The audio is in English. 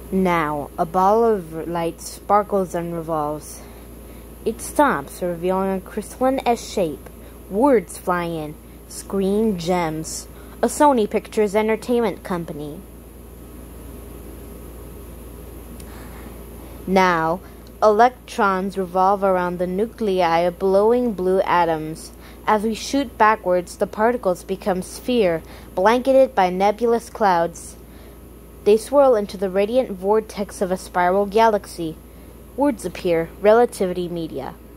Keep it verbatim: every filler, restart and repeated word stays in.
Now, a ball of light sparkles and revolves. It stops, revealing a crystalline S shape. Words fly in. Screen gems. A Sony Pictures Entertainment company. Now, electrons revolve around the nuclei of glowing blue atoms. As we shoot backwards, the particles become sphere, blanketed by nebulous clouds. They swirl into the radiant vortex of a spiral galaxy. Words appear. Relativity Media.